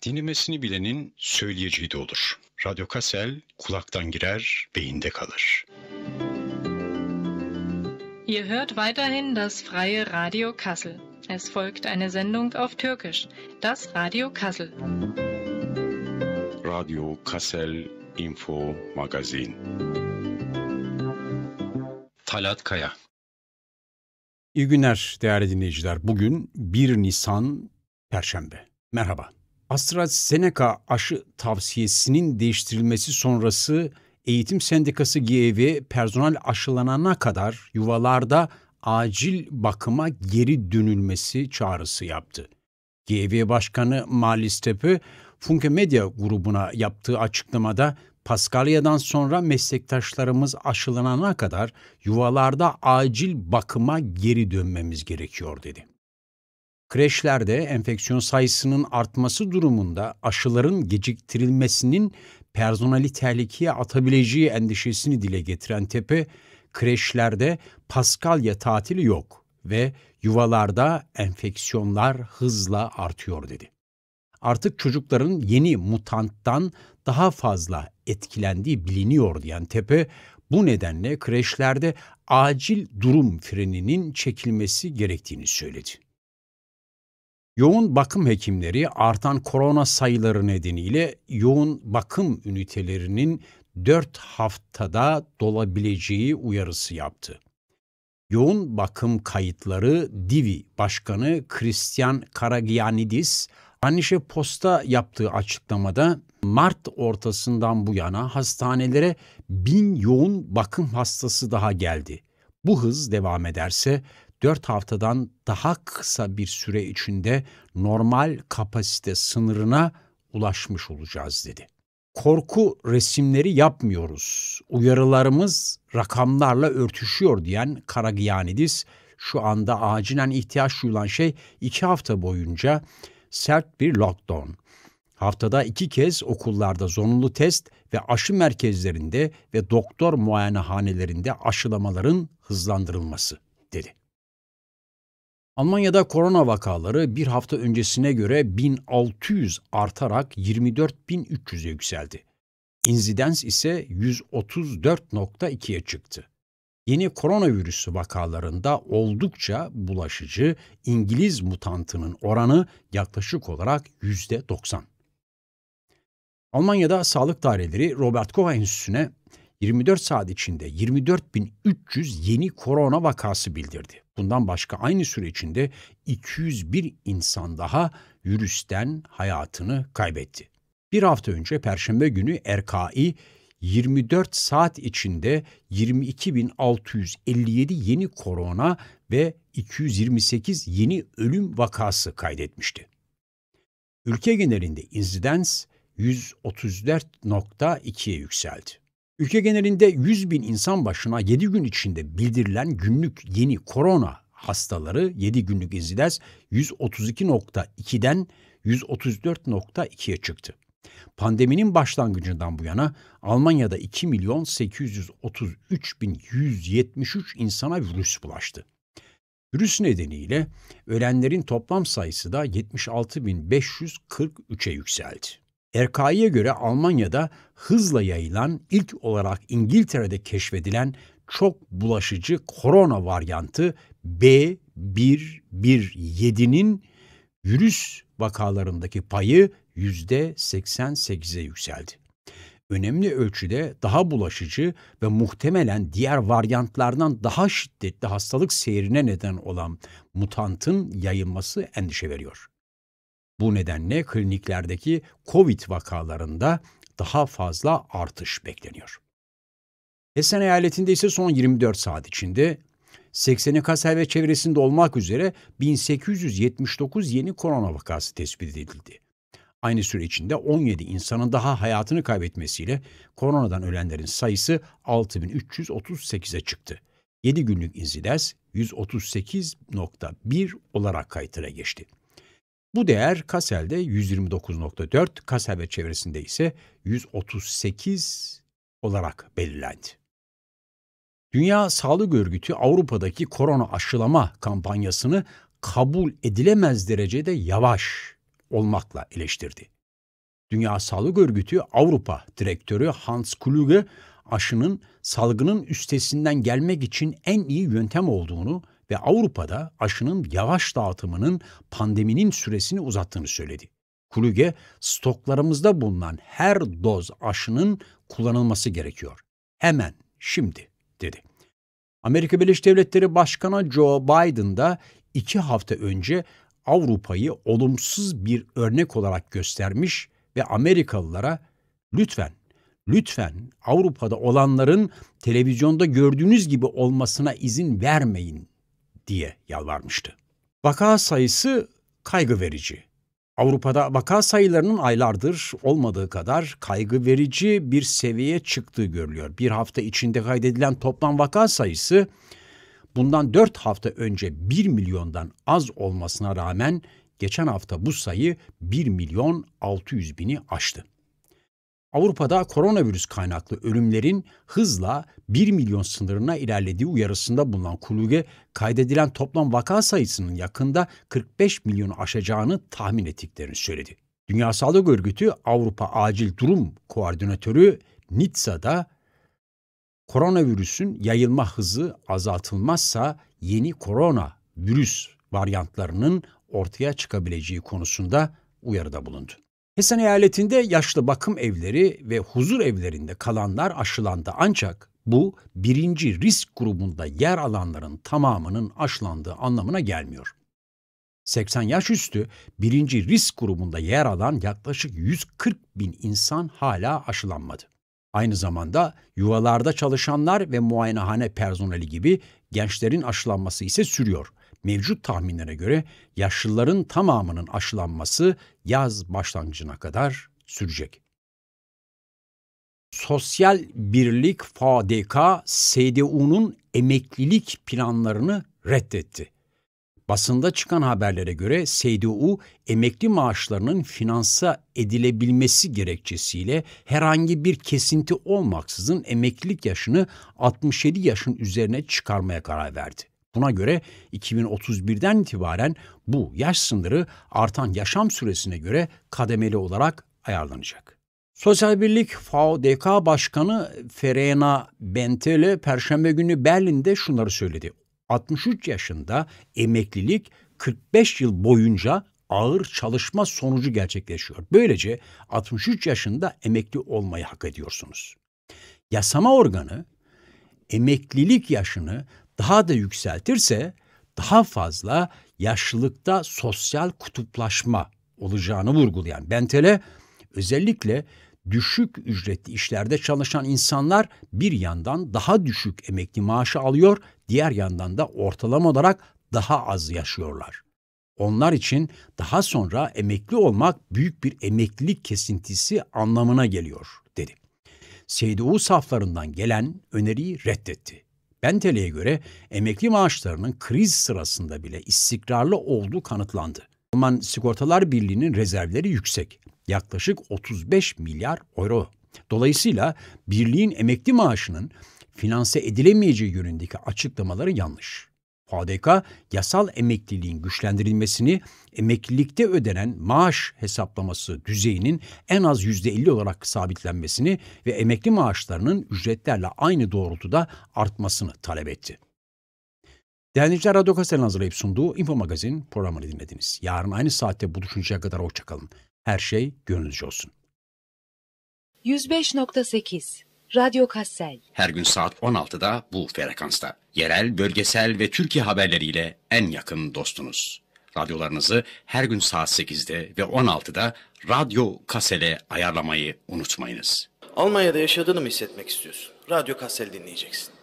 Dinlemesini bilenin söyleyeceği de olur. Radyo Kassel kulaktan girer, beyinde kalır. Ihr hört weiterhin das freie Radio Kassel. Es folgt eine Sendung auf Türkisch, das Radio Kassel. Radyo Kassel Info Magazin. Talat Kaya. İyi günler değerli dinleyiciler. Bugün 1 Nisan Perşembe. Merhaba. AstraZeneca aşı tavsiyesinin değiştirilmesi sonrası Eğitim Sendikası GEV personel aşılanana kadar yuvalarda acil bakıma geri dönülmesi çağrısı yaptı. GEV Başkanı Malis Tepe, Funke Medya grubuna yaptığı açıklamada Paskalya'dan sonra meslektaşlarımız aşılanana kadar yuvalarda acil bakıma geri dönmemiz gerekiyor dedi. Kreşlerde enfeksiyon sayısının artması durumunda aşıların geciktirilmesinin personeli tehlikeye atabileceği endişesini dile getiren Tepe, kreşlerde Paskalya tatili yok ve yuvalarda enfeksiyonlar hızla artıyor dedi. Artık çocukların yeni mutanttan daha fazla etkilendiği biliniyor diyen Tepe, bu nedenle kreşlerde acil durum freninin çekilmesi gerektiğini söyledi. Yoğun bakım hekimleri artan korona sayıları nedeniyle yoğun bakım ünitelerinin 4 haftada dolabileceği uyarısı yaptı. Yoğun bakım kayıtları Divi Başkanı Christian Karagianidis, Anişe Post'a yaptığı açıklamada Mart ortasından bu yana hastanelere 1000 yoğun bakım hastası daha geldi. Bu hız devam ederse 4 haftadan daha kısa bir süre içinde normal kapasite sınırına ulaşmış olacağız dedi. Korku resimleri yapmıyoruz. Uyarılarımız rakamlarla örtüşüyor diyen Karagianidis, şu anda acilen ihtiyaç duyulan şey 2 hafta boyunca sert bir lockdown. Haftada 2 kez okullarda zorunlu test ve aşı merkezlerinde ve doktor muayenehanelerinde aşılamaların hızlandırılması dedi. Almanya'da korona vakaları bir hafta öncesine göre 1600 artarak 24.300'e yükseldi. İnsidens ise 134.2'ye çıktı. Yeni koronavirüsü vakalarında oldukça bulaşıcı İngiliz mutantının oranı yaklaşık olarak %90. Almanya'da sağlık daireleri Robert Koch Enstitüsü'ne 24 saat içinde 24.300 yeni korona vakası bildirdi. Bundan başka aynı süre içinde 201 insan daha virüsten hayatını kaybetti. Bir hafta önce Perşembe günü RKI 24 saat içinde 22.657 yeni korona ve 228 yeni ölüm vakası kaydetmişti. Ülke genelinde insidens 134.2'ye yükseldi. Ülke genelinde 100.000 insan başına 7 gün içinde bildirilen günlük yeni korona hastaları 7 günlük insidens 132.2'den 134.2'ye çıktı. Pandeminin başlangıcından bu yana Almanya'da 2.833.173 insana virüs bulaştı. Virüs nedeniyle ölenlerin toplam sayısı da 76.543'e yükseldi. RKI'ye göre Almanya'da hızla yayılan, ilk olarak İngiltere'de keşfedilen çok bulaşıcı korona varyantı B117'nin virüs vakalarındaki payı %88'e yükseldi. Önemli ölçüde daha bulaşıcı ve muhtemelen diğer varyantlardan daha şiddetli hastalık seyrine neden olan mutantın yayılması endişe veriyor. Bu nedenle kliniklerdeki COVID vakalarında daha fazla artış bekleniyor. Hessen eyaletinde ise son 24 saat içinde 80'i Kassel ve çevresinde olmak üzere 1879 yeni korona vakası tespit edildi. Aynı süre içinde 17 insanın daha hayatını kaybetmesiyle koronadan ölenlerin sayısı 6.338'e çıktı. 7 günlük insidens 138.1 olarak kayıtıra geçti. Bu değer Kassel'de 129.4, Kassel ve çevresinde ise 138 olarak belirlendi. Dünya Sağlık Örgütü Avrupa'daki korona aşılama kampanyasını kabul edilemez derecede yavaş olmakla eleştirdi. Dünya Sağlık Örgütü Avrupa Direktörü Hans Kluge, aşının salgının üstesinden gelmek için en iyi yöntem olduğunu ve Avrupa'da aşının yavaş dağıtımının pandeminin süresini uzattığını söyledi. Kluge, stoklarımızda bulunan her doz aşının kullanılması gerekiyor. Hemen, şimdi, dedi. Amerika Birleşik Devletleri Başkanı Joe Biden da 2 hafta önce Avrupa'yı olumsuz bir örnek olarak göstermiş ve Amerikalılara lütfen Avrupa'da olanların televizyonda gördüğünüz gibi olmasına izin vermeyin diye yalvarmıştı. Vaka sayısı kaygı verici. Avrupa'da vaka sayılarının aylardır olmadığı kadar kaygı verici bir seviyeye çıktığı görülüyor. Bir hafta içinde kaydedilen toplam vaka sayısı bundan 4 hafta önce 1 milyondan az olmasına rağmen geçen hafta bu sayı 1.600.000'i aştı. Avrupa'da koronavirüs kaynaklı ölümlerin hızla 1 milyon sınırına ilerlediği uyarısında bulunan Kluge, kaydedilen toplam vaka sayısının yakında 45 milyonu aşacağını tahmin ettiklerini söyledi. Dünya Sağlık Örgütü Avrupa Acil Durum Koordinatörü Nizza'da koronavirüsün yayılma hızı azaltılmazsa yeni koronavirüs varyantlarının ortaya çıkabileceği konusunda uyarıda bulundu. Hessen eyaletinde yaşlı bakım evleri ve huzur evlerinde kalanlar aşılandı, ancak bu birinci risk grubunda yer alanların tamamının aşılandığı anlamına gelmiyor. 80 yaş üstü birinci risk grubunda yer alan yaklaşık 140.000 insan hala aşılanmadı. Aynı zamanda yuvalarda çalışanlar ve muayenehane personeli gibi gençlerin aşılanması ise sürüyor. Mevcut tahminlere göre yaşlıların tamamının aşılanması yaz başlangıcına kadar sürecek. Sosyal Birlik FDK, CDU'nun emeklilik planlarını reddetti. Basında çıkan haberlere göre CDU, emekli maaşlarının finanse edilebilmesi gerekçesiyle herhangi bir kesinti olmaksızın emeklilik yaşını 67 yaşın üzerine çıkarmaya karar verdi. Buna göre 2031'den itibaren bu yaş sınırı artan yaşam süresine göre kademeli olarak ayarlanacak. Sosyal Birlik FDK Başkanı Verena Bentele Perşembe günü Berlin'de şunları söyledi. 63 yaşında emeklilik 45 yıl boyunca ağır çalışma sonucu gerçekleşiyor. Böylece 63 yaşında emekli olmayı hak ediyorsunuz. Yasama organı emeklilik yaşını daha da yükseltirse daha fazla yaşlılıkta sosyal kutuplaşma olacağını vurgulayan Bentele, özellikle düşük ücretli işlerde çalışan insanlar bir yandan daha düşük emekli maaşı alıyor, diğer yandan da ortalama olarak daha az yaşıyorlar. Onlar için daha sonra emekli olmak büyük bir emeklilik kesintisi anlamına geliyor, dedi. CDU saflarından gelen öneriyi reddetti. Bentele'ye göre emekli maaşlarının kriz sırasında bile istikrarlı olduğu kanıtlandı. Alman Sigortalar Birliği'nin rezervleri yüksek. Yaklaşık 35 milyar euro. Dolayısıyla birliğin emekli maaşının finanse edilemeyeceği yönündeki açıklamaları yanlış. FDK, yasal emekliliğin güçlendirilmesini, emeklilikte ödenen maaş hesaplaması düzeyinin en az %50 olarak sabitlenmesini ve emekli maaşlarının ücretlerle aynı doğrultuda artmasını talep etti. Değerli dinleyiciler, Radyo Kassel'in hazırlayıp sunduğu Info Magazin programını dinlediniz. Yarın aynı saatte buluşuncaya kadar hoşçakalın. Her şey gönlünüzce olsun. 105.8 Radyo Kassel. Her gün saat 16'da bu frekansta. Yerel, bölgesel ve Türkiye haberleriyle en yakın dostunuz. Radyolarınızı her gün saat 8'de ve 16'da Radyo Kassel'e ayarlamayı unutmayınız. Almanya'da yaşadığını mı hissetmek istiyorsun? Radyo Kassel dinleyeceksin.